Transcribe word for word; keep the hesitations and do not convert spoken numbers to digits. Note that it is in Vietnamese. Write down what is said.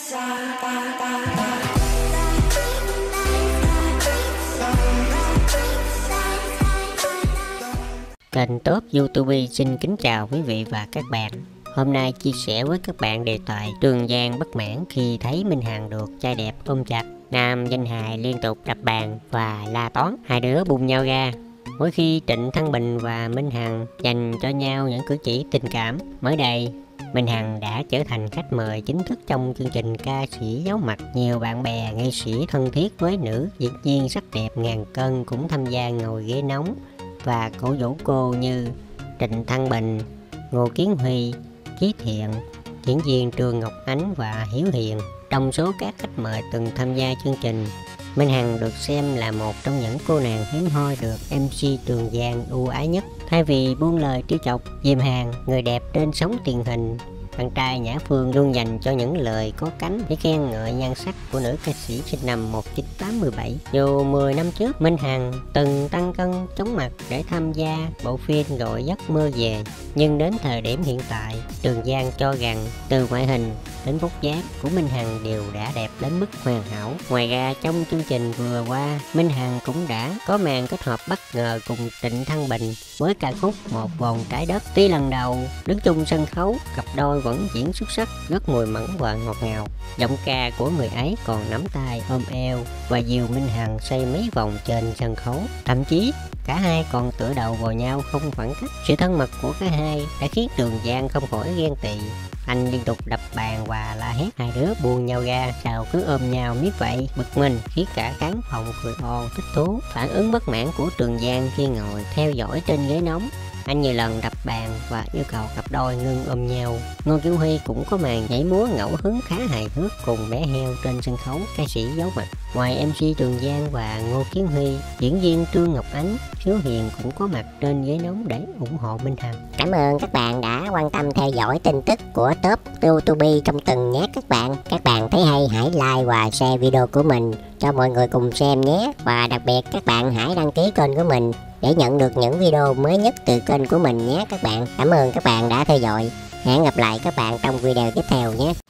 Kênh Top YouTube xin kính chào quý vị và các bạn. Hôm nay chia sẻ với các bạn đề tài Trường Giang bất mãn khi thấy Minh Hằng được trai đẹp ôm chặt. Nam danh hài liên tục đập bàn và la toán, hai đứa bung nhau ra. Mỗi khi Trịnh Thăng Bình và Minh Hằng dành cho nhau những cử chỉ tình cảm, mới đây Minh Hằng đã trở thành khách mời chính thức trong chương trình Ca Sĩ Giấu Mặt. Nhiều bạn bè nghệ sĩ thân thiết với nữ diễn viên sắc đẹp ngàn cân cũng tham gia ngồi ghế nóng và cổ vũ cô như Trịnh Thăng Bình, Ngô Kiến Huy, Chí Thiện, diễn viên Trương Ngọc Ánh và Hiếu Hiền. Trong số các khách mời từng tham gia chương trình, Minh Hằng được xem là một trong những cô nàng hiếm hoi được em xê Trường Giang ưu ái nhất. Thay vì buông lời trêu chọc Diêm Hàng, người đẹp trên sóng truyền hình, bạn trai Nhã Phương luôn dành cho những lời có cánh để khen ngợi nhan sắc của nữ ca sĩ sinh năm một nghìn chín trăm tám mươi bảy. Dù mười năm trước Minh Hằng từng tăng cân chóng mặt để tham gia bộ phim Gọi Giấc Mơ Về, nhưng đến thời điểm hiện tại, Trường Giang cho rằng từ ngoại hình đến vóc dáng của Minh Hằng đều đã đẹp đến mức hoàn hảo. Ngoài ra, trong chương trình vừa qua, Minh Hằng cũng đã có màn kết hợp bất ngờ cùng Trịnh Thăng Bình với ca khúc Một Vòng Trái Đất. Tuy lần đầu đứng chung sân khấu, cặp đôi vẫn diễn xuất sắc, rất mùi mẫn và ngọt ngào. Giọng ca của người ấy còn nắm tay, ôm eo và dìu Minh Hằng xoay mấy vòng trên sân khấu. Thậm chí cả hai còn tựa đầu vào nhau không khoảng cách. Sự thân mật của cả hai đã khiến Trường Giang không khỏi ghen tị. Anh liên tục đập bàn và la hét, hai đứa buông nhau ra, sao cứ ôm nhau miết vậy. Bực mình khiến cả khán phòng cười ồ thích thú. Phản ứng bất mãn của Trường Giang khi ngồi theo dõi trên ghế nóng, anh nhiều lần đập bàn và yêu cầu cặp đôi ngưng ôm nhau. Ngô Kiến Huy cũng có màn nhảy múa ngẫu hứng khá hài hước cùng bé heo trên sân khấu Ca Sĩ Giấu Mặt. Ngoài em xê Trường Giang và Ngô Kiến Huy, diễn viên Trương Ngọc Ánh, Hiếu Hiền cũng có mặt trên ghế nóng để ủng hộ Minh Hằng. Cảm ơn các bạn đã quan tâm theo dõi tin tức của Top YouTube trong tuần nhé các bạn. Các bạn thấy hay hãy like và share video của mình cho mọi người cùng xem nhé. Và đặc biệt các bạn hãy đăng ký kênh của mình để nhận được những video mới nhất từ kênh của mình nhé các bạn. Cảm ơn các bạn đã theo dõi. Hẹn gặp lại các bạn trong video tiếp theo nhé.